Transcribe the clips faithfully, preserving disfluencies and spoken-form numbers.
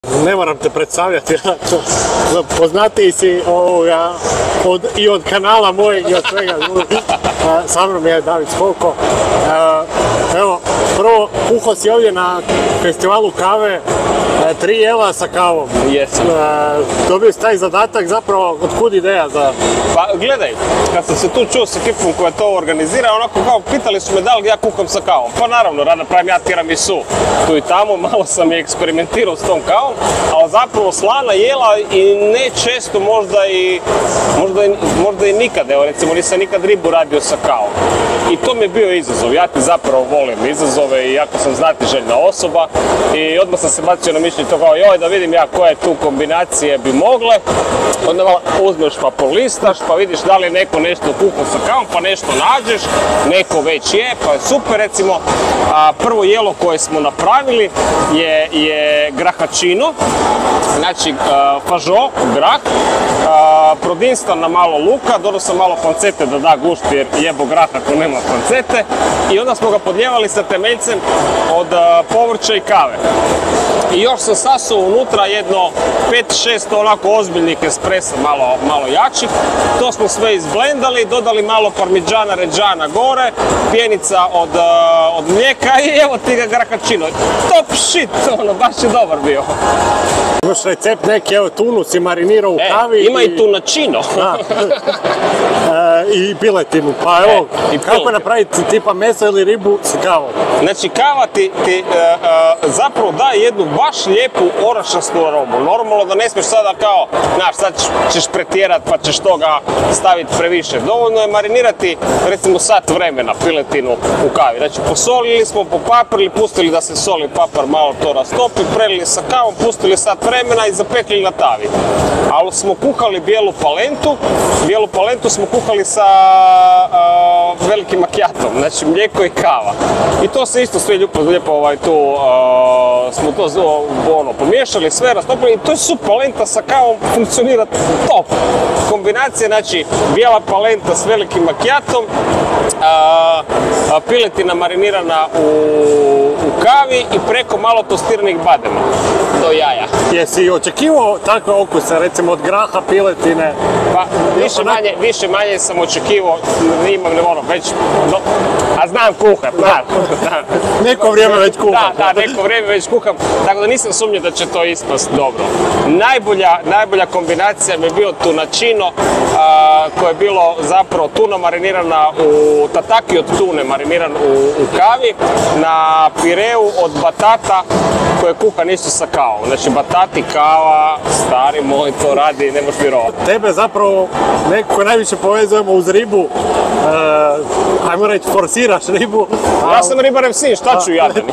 Ne moram te predstavljati, poznatiji si ovoga, od, i od kanala mojeg i od svega. Sa mnom je David Skoko. Evo, prvo kuhao si ovdje na festivalu kave tri jela sa kavom. Jesam. Dobio si taj zadatak, zapravo, od kud ideja za... Pa gledaj, kad sam se tu čuo s ekipom koja to organizira, onako kao pitali su me da li ja kuham sa kavom. Pa naravno, rada pravim ja tiramisu tu i tamo, malo sam i eksperimentirao s tom kavom, ali zapravo slana jela i ne često, možda i, možda i, možda i nikad, evo recimo nisam nikad ribu radio sa kavom. I to mi je bio izazov, ja ti zapravo volim izazove i jako sam znatiželjna osoba i odmah sam se bacio na mišljenje to kao joj da vidim ja koje tu kombinacije bi mogle. Onda malo uzmeš pa polistaš pa vidiš da li je neko nešto kuhao sa kavom pa nešto nađeš, neko već je pa je super. Recimo a, prvo jelo koje smo napravili je, je grahačino, znači a, fažo, grah, a, prodinstan na malo luka, dodao sam malo pancete da da gušt jer jebo grah ako nema pancete i onda smo ga podlijevali sa temeljcem od a, povrća i kave. I još sam sasuo unutra jedno pet šest onako ozbiljnih espresa, malo, malo jačih. To smo sve izblendali, dodali malo parmigiana reggiana gore, pjenica od, uh, od mlijeka i evo ti ga grahačino. Top shit, ono, baš je dobar bio. Imaš recept neki, evo tunu si marinirao u e, kavi. Ima i, i tunačino. e, I piletinu, pa evo, e, kako napraviti tipa meso ili ribu s kavom? Znači kava ti, ti uh, uh, zapravo daje jednu baš lijepu orašastu aromu. Normalno da ne smiješ sada kao, znaš, sad ćeš pretjerat pa ćeš toga staviti previše. Dovoljno je marinirati recimo sat vremena piletinu u kavi. Znači posolili smo, popaprili, pustili da se soli papar malo to rastopi, prelili sa kavom, pustili sat vremena i zapekli na tavi. Ali smo kuhali bijelu palentu, bijelu palentu smo kuhali sa uh, velikim makijatom, znači mlijeko i kava. I to se isto sve lijepo, lijepo ovaj, tu uh, smo to ono, pomiješali, sve rastopili i to je su palenta sa kavom funkcionira top. Kombinacija, znači bijela palenta s velikim makijatom, a, a, piletina marinirana u, u kavi i preko malo tostiranih badema do jaja. Jesi očekivao takve okuse, recimo od graha, piletine? Pa više manje, više manje sam očekivao, imam ne ono, već, no, a znam kuhat, znam. Neko vrijeme već kuham. Da, da, neko vrijeme već kuham, tako da nisam sumnjao da će to ispast dobro. Najbolja, najbolja kombinacija mi je bio tunačino, a, koje je bilo zapravo tuna marinirana u tataki od tune, mariniran u, u kavi, na pireu od batata koje kuha nisu sa kavom. Znači batati, kava, stari moj to radi, ne možeš vjerovati. Tebe zapravo nekako najviše povezujemo uz ribu, e, ajmo reći forsiraš ribu. A... Ja sam ribarem sin, šta ću jadan?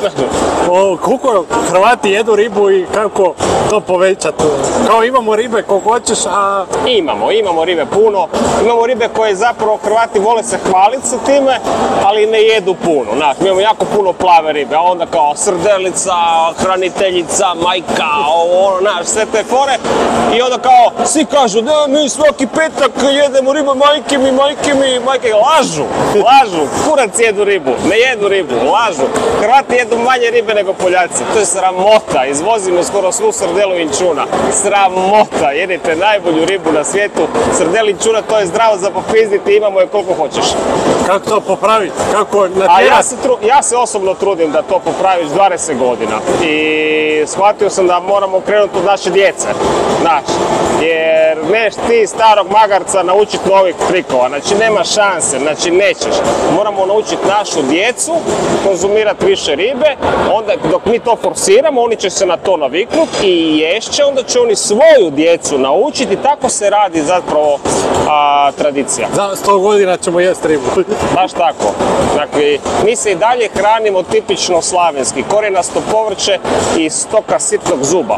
Koliko Hrvati jedu ribu i kako to povećati? Kao imamo ribe koliko hoćeš, a... Imamo, imamo ribe puno. Imamo ribe koje zapravo Hrvati vole se hvaliti sa time, ali ne jedu puno. Znaš, mi imamo jako puno plave ribe, a onda kao srdelica, hraniteljica, majka, ono, znaš, sve te fore. I onda kao, svi kažu, da, mi svaki petak jedemo ribu, majke mi, majke mi, majke, lažu, lažu, kurac jedu ribu, ne jedu ribu, lažu. Hrvati jedu manje ribe nego Poljaci, to je sramota, izvozimo skoro svu srdelu inčuna, sramota, jedite najbolju ribu na svijetu, srdelu inčuna, to je zdravo za popizditi, imamo je koliko hoćeš. Kako to popraviti? Kako natjerati? A ja se, tru, ja se osobno trudim da to popraviš dvadeset godina i shvatio sam da moramo krenuti od naše djece, znači, jer neš ti starog magarca naučiti novih trikova, znači nema šanse, znači nećeš. Moramo naučiti našu djecu konzumirati više ribe, onda dok mi to forsiramo, oni će se na to naviknuti i ješće, onda će oni svoju djecu naučiti, tako se radi zapravo a, tradicija. Za sto godina ćemo jesti ribu. Baš tako. Dakle, mi se i dalje hranimo tipično slavenski, korjenasto povrće i stoka sitnog zuba.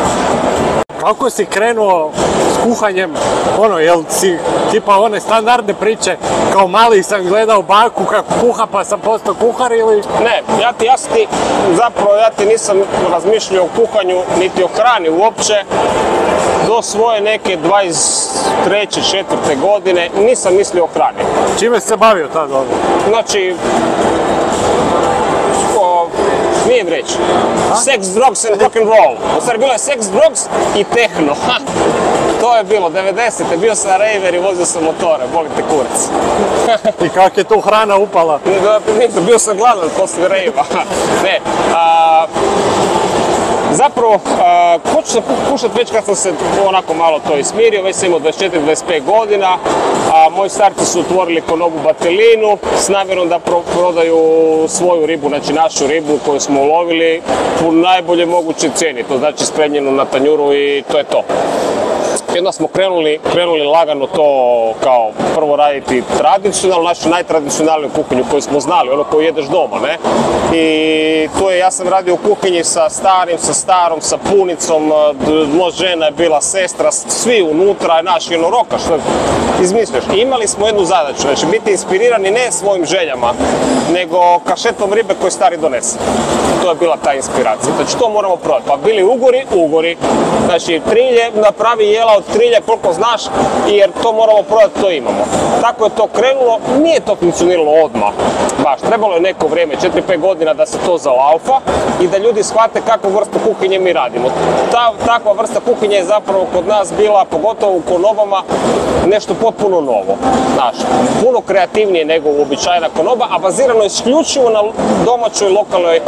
Kako si krenuo s kuhanjem, ono, jel si tipa one standardne priče, kao mali sam gledao baku kako kuha pa sam postao kuhar ili? Ne, ja ti, ja ti, zapravo ja ti nisam razmišljao o kuhanju, niti o hrani uopće, do svoje neke dvadeset treće četvrte godine nisam mislio o hrani. Čime si se bavio tada? Znači, o, smijem reći. Sex, drugs and rock and roll. U stvari bilo je sex, drugs i tehno. To je bilo, devedesete. Bio sam raver i vozio sam motore, boli te kurac. I kak je tu hrana upala? Bio sam gladan poslije rejva. Ne, a, zapravo, uh, hoću se pušati već kad sam se onako malo to ismirio, već sam imao dvadeset četiri dvadeset pet godina, a moji starci su otvorili konobu Batelinu s namjerom da pro prodaju svoju ribu, znači našu ribu koju smo ulovili u najbolje mogućoj cijeni, to znači spremljenu na tanjuru i to je to. I onda smo krenuli, krenuli lagano to kao prvo raditi tradicionalno, našu najtradicionalniju kuhinju koju smo znali, ono koju jedeš doma, ne? I to je, ja sam radio u kuhinji sa starim, sa starom, sa punicom, moja žena je bila sestra, svi unutra, naš jedno roka, što izmisliš. I imali smo jednu zadaću, znači biti inspirirani ne svojim željama, nego kašetom ribe koju stari donese. To je bila ta inspiracija. Znači to moramo prodati. Pa bili ugori, ugori. Znači trilje, napravi jela od trilje koliko znaš, jer to moramo prodati, to imamo. Tako je to krenulo, nije to funkcioniralo odmah. Baš, trebalo je neko vrijeme, četiri pet godina da se to zalaufa i da ljudi shvate kakvu vrstu kuhinje mi radimo. Ta, takva vrsta kuhinje je zapravo kod nas bila, pogotovo u konobama, nešto potpuno novo. Znaš, puno kreativnije nego uobičajena konoba, a bazirano je isključivo na domaćoj, lokalnoj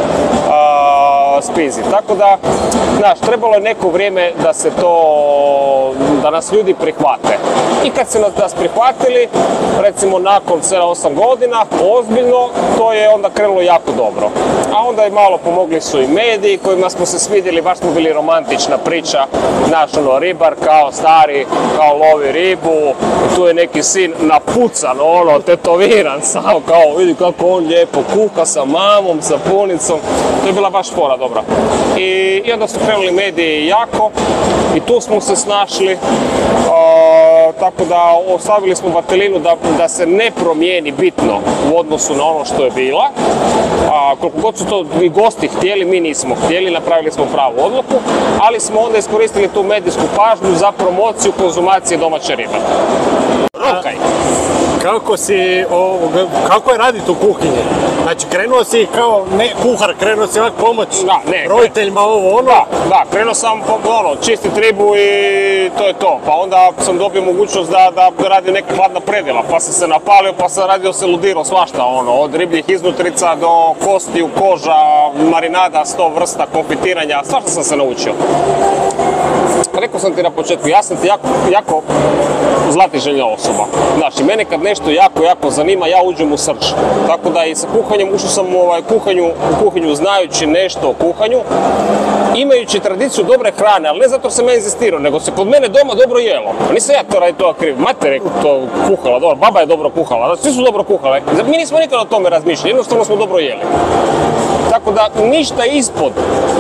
a, spizi. Tako da, znaš, trebalo je neko vrijeme da se to, da nas ljudi prihvate. I kad se nas prihvatili, recimo nakon sedam osam godina, ozbiljno, to je onda krenulo jako dobro. A onda je malo pomogli su i mediji kojima smo se svidjeli, baš smo bili romantična priča, naš ono ribar kao stari, kao lovi ribu, tu je neki sin napucan, ono, tetoviran sam, kao vidi kako on lijepo kuha sa mamom, sa punicom, to je bila baš fora dobra. I, i onda su krenuli mediji jako i tu smo se snašli. Uh, tako da ostavili smo Batelinu da, da se ne promijeni bitno u odnosu na ono što je bila. Uh, koliko god su to i gosti htjeli, mi nismo htjeli, napravili smo pravu odluku, ali smo onda iskoristili tu medijsku pažnju za promociju konzumacije domaće ribe. Rokaj! Kako si, o, kako je raditi u kuhinji? Znači, krenuo si kao, ne kuhar, krenuo si ovak pomoć da, ne, roditeljima ovo ono? Da, da, krenuo sam ono, čistiti ribu i to je to. Pa onda sam dobio mogućnost da, da radim neka hladna predjela, pa sam se napalio, pa sam radio se ludirao svašta, ono, od ribljih iznutrica do kostiju, koža, marinada, sto vrsta, konfitiranja, svašta sam se naučio. Rekao sam ti na početku, ja sam ti jako, jako znatiželjna osoba. Znači, mene kad nešto jako, jako zanima, ja uđem u srž. Tako da i sa kuhanjem, ušao sam u ovaj, kuhanju, u kuhinju znajući nešto o kuhanju, imajući tradiciju dobre hrane, ali ne zato sam ja inzistirao, nego se kod mene doma dobro jelo. Nisam ja to radi toga kriv, mate rekao to kuhala, dobro, baba je dobro kuhala, svi su dobro kuhale. Mi nismo nikada o tome razmišljali, jednostavno smo dobro jeli. Tako da ništa ispod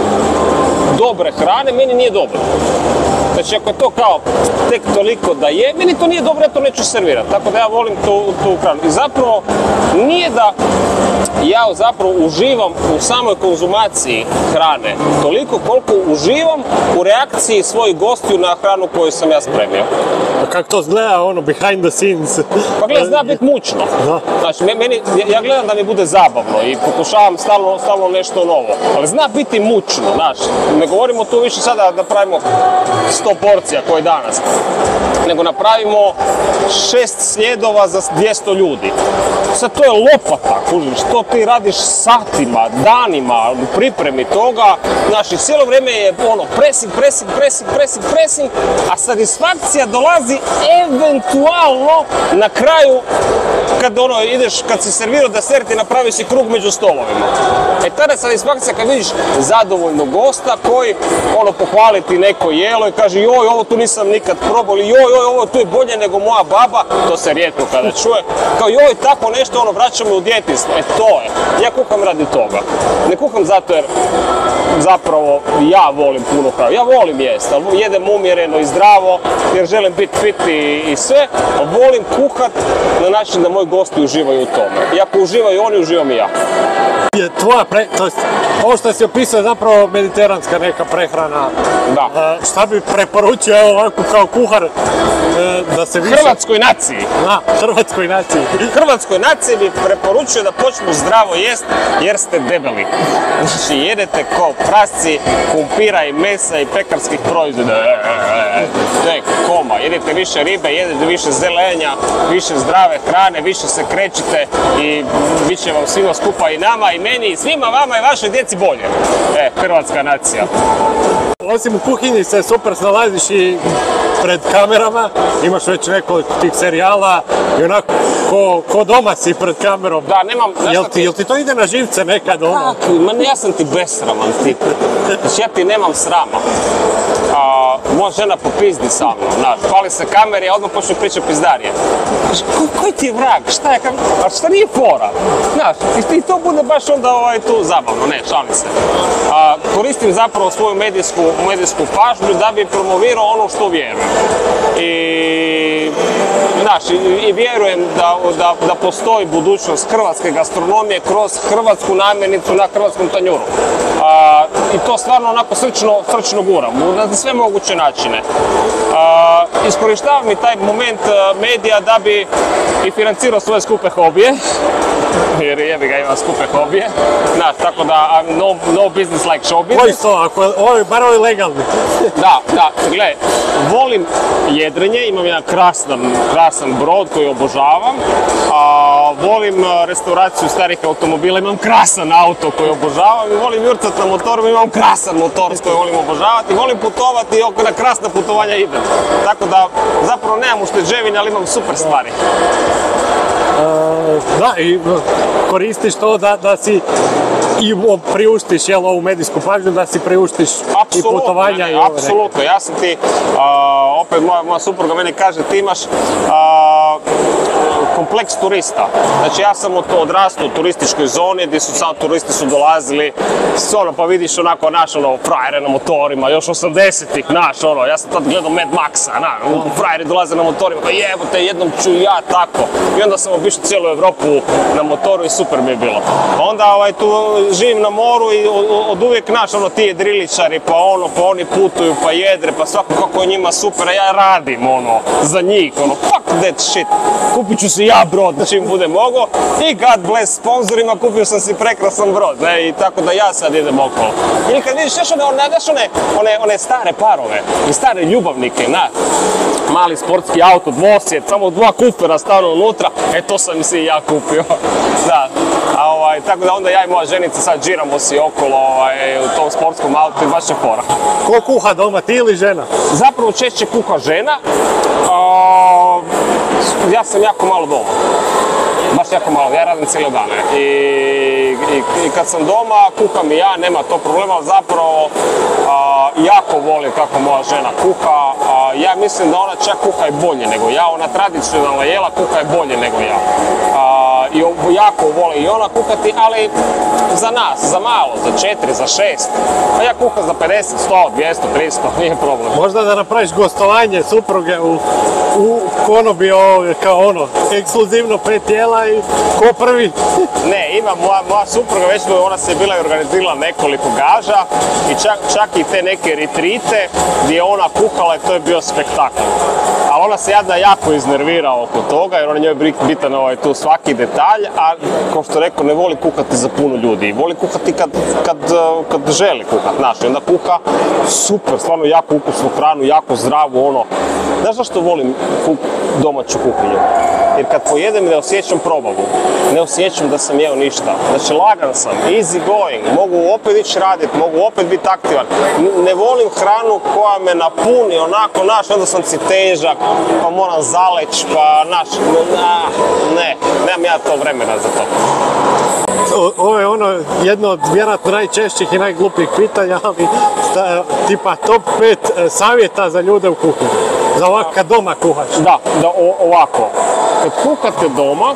dobre hrane meni nije dobro. Znači, ako je to kao tek toliko da je, meni to nije dobro, ja to neću servirati. Tako da ja volim tu, tu hranu. I zapravo, nije da ja zapravo uživam u samoj konzumaciji hrane toliko koliko uživam u reakciji svojih gostiju na hranu koju sam ja spremio. A kako to izgleda, ono, behind the scenes? Pa gleda, zna biti mučno. Da. Znači, meni, ja gledam da mi bude zabavno i pokušavam stalno, stalno nešto novo. Ali zna biti mučno, znaš. Ne govorimo tu više sada da pravimo sto porcija koje danas, nego napravimo šest sljedova za dvjesto ljudi. Sad to je lopata, kužiš, to ti radiš satima, danima u pripremi toga, znači cijelo vrijeme je ono pressing, pressing, pressing, pressing, pressing, a satisfakcija dolazi eventualno na kraju kad ono ideš, kad si servirao desert i napravi si krug među stolovima. E tada je satisfakcija kad vidiš zadovoljnog gosta koji ono pohvali ti neko jelo i kaže joj, ovo tu nisam nikad probao, ili joj, joj, ovo tu je bolje nego moja baba, to se rijetko kada čuje, kao joj, tako nešto, ono, vraćamo u djetinjstvo, e to je, ja kuham radi toga, ne kuham zato jer zapravo ja volim puno hranu, ja volim jest, ali jedem umjereno i zdravo, jer želim biti fit i, i sve, a volim kuhat na način da moji gosti uživaju u tome, i ako uživaju oni, uživam i ja. Je tvoja, pre, to jest, ovo što si opisao je zapravo mediteranska neka prehrana. Da. E, šta bi pre, preporučio evo ovako kao kuhar e, da se više... Hrvatskoj naciji. Da, hrvatskoj naciji. Hrvatskoj naciji bi preporučio da počnu zdravo jest jer ste debeli. Znači jedete ko prasci, kumpira i mesa i pekarskih proizvoda. To je koma. Jedete više ribe, jedete više zelenja, više zdrave hrane, više se krećite i bit će vam svima skupa i nama i meni i svima vama i vašoj djeci bolje. E, hrvatska nacija. Osim u kuhinji se super snalaziš i pred kamerama, imaš već nekoliko tih serijala i onako ko, ko doma si pred kamerom. Da, nemam... Jel ti, jel ti to ide na živce nekad ono? Kako? Ma ja sam ti besraman tip. Znači ja ti nemam srama. A, moja žena popizdi sa mnom, znaš, pali se kameri, a odmah počne pričati pizdarije. Znaš, ko, koji ti je vrag, šta je, a šta nije fora? Znaš, i to bude baš onda ovaj, tu zabavno, ne, šalim se. A, koristim zapravo svoju medijsku, medijsku pažnju da bi promovirao ono što vjerujem. I, znaš, i, i vjerujem da, da, da postoji budućnost hrvatske gastronomije kroz hrvatsku namirnicu na hrvatskom tanjuru. A, I to stvarno onako srčno, srčno guram, na sve moguće načine. A, iskorištavam i taj moment medija da bi i financirao svoje skupe hobije, jer jebi ga imam skupe hobije, znaš, tako da no, no business like show business. Koji to, ako je, ovo je bar ovi legalni. Da, da, gle, volim jedrenje, imam jedan krasan, krasan brod koji obožavam, a, volim restauraciju starih automobila, imam krasan auto koji obožavam i volim jurcat na motoru, imam krasan motor koji volim obožavati, volim putovati i na krasna putovanja idem. Tako da, zapravo nemam ušteđevine, ali imam super stvari. Uh, da, i koristiš to da, da si i priuštiš jel, ovu medijsku pažnju, da si priuštiš i putovanja. Ne, ne, i ove apsolutno, ja sam ti, uh, opet moja, moja supruga meni kaže, ti imaš uh, kompleks turista. Znači ja sam odrastao u turističkoj zoni gdje su sad turisti su dolazili, ono, pa vidiš onako naš ono, frajere na motorima, još osamdesetih, naš ono, ja sam tad gledao Mad Maxa, na, frajeri dolaze na motorima, pa jebote, jednom ću ja tako. I onda sam obišao cijelu Evropu na motoru i super mi je bilo. Onda ovaj, tu živim na moru i od uvijek naš, ono, ti jedriličari, pa ono, pa oni putuju, pa jedre, pa svako kako je njima super, a ja radim, ono, za njih, ono, fuck that shit. Kupit ću si ja brod, čim bude mogo i God bless sponzorima, kupio sam si prekrasan brod, ne, i tako da ja sad idem okolo. Ili kad vidiš još one, one, one, one, one stare parove i stare ljubavnike, na, mali sportski auto, dvosjed, samo dva kupera stanu unutra, e to sam si i ja kupio, da. A, ovaj, tako da onda ja i moja ženica sad džiramo si okolo ovaj, u tom sportskom autu i baš je fora. Ko kuha doma, ti ili žena? Zapravo češće kuha žena, a, ja sam jako malo doma. Baš jako malo, ja radim cijele dane. I, i, i kad sam doma, kuham i ja, nema to problema, ali zapravo a, jako volim kako moja žena kuha. A, ja mislim da ona čak kuha i bolje nego ja, ona tradicionalna jela kuha i bolje nego ja. A, I jako voli i ona kuhati, ali za nas, za malo, za četiri, za šest. A ja kuham za pedeset, sto, dvjesto, tristo, nije problem. Možda da napraviš gostovanje supruge u, u konobi, kao ono, ekskluzivno pet jela i ko prvi? Ne, ima moja, moja supruga, već ona se je bila i organizirala nekoliko gaža i čak, čak i te neke retrite gdje je ona kuhala i to je bio spektakl. Ali ona se jadna jako iznervira oko toga jer ona njoj je bitan ovaj, tu svaki detalj, a kao što rekao ne voli kuhati za puno ljudi. Voli kuhati kad, kad, kad želi kuhati, znaš, i onda kuha super, stvarno jako ukusnu hranu, jako zdravu, ono. Znaš zašto volim kup, domaću kuhinju? Jer kad pojedem ne osjećam probavu, ne osjećam da sam jeo ništa. Znači lagan sam, easy going, mogu opet ići raditi, mogu opet biti aktivan. Ne volim hranu koja me napuni onako, naš, onda sam si težak, pa moram zaleć, pa naš, ne, nemam ja to vremena za to. Ovo je ono jedno od vjerojatno najčešćih i najglupijih pitanja, ali sta, tipa top pet savjeta za ljude u kuhinji. Za ovako kad doma kuhaš. Da, da o, ovako. Kad kuhate doma,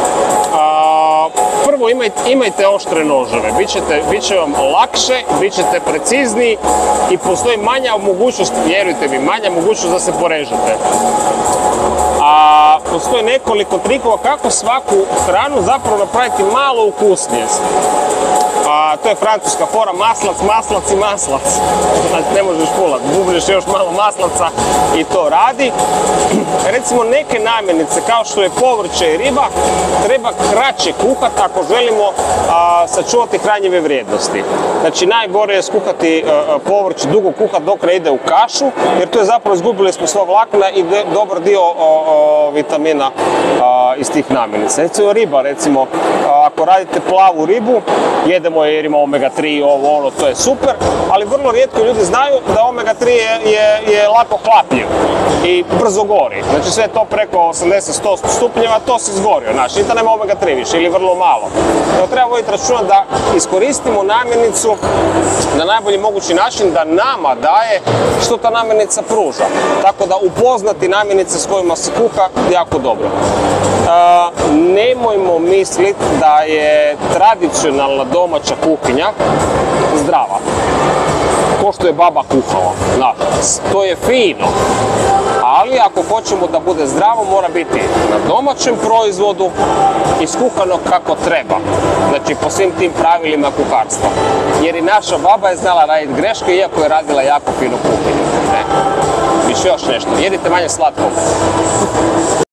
a, prvo imajte, imajte oštre noževe. Bićete, bit će vam lakše, bit ćete precizniji i postoji manja mogućnost, vjerujte mi, manja mogućnost da se porežete. a postoji nekoliko trikova kako svaku hranu zapravo napraviti malo ukusnije. A to je francuska fora, maslac, maslac i maslac. Znači ne možeš pulat, bubneš još malo maslaca i to radi. Recimo neke namirnice kao što je povrće i riba treba kraće kuhati ako želimo a, sačuvati hranjive vrijednosti. Znači najgore je skuhati a, povrće, dugo kuhati dok ne ide u kašu, jer to je zapravo izgubili smo sva vlakna i de, dobar dio o, o, vitamina a, iz tih namirnica. Recimo riba, recimo a, ako radite plavu ribu, jedemo je jer ima omega tri, ovo, ono, to je super, ali vrlo rijetko ljudi znaju da omega tri je, je, je lako hlapljiv i brzo gori. Znači sve to preko osamdeset do sto stupnjeva, to se izgorio, znači, i da nema omega tri više ili vrlo malo. Evo, treba voditi računa da iskoristimo namirnicu na najbolji mogući način da nama daje što ta namirnica pruža. Tako da upoznati namirnice s kojima se kuha jako dobro. E, nemojmo misliti da je tradicionalna domaća kuhinja zdrava. Ko što je baba kuhala. Znači, to je fino. Ali ako hoćemo da bude zdravo, mora biti na domaćem proizvodu, iskuhano kako treba. Znači po svim tim pravilima kuharstva. Jer i naša baba je znala raditi greške, iako je radila jako finu kuhinju. Ne? Više još nešto. Jedite manje slatko.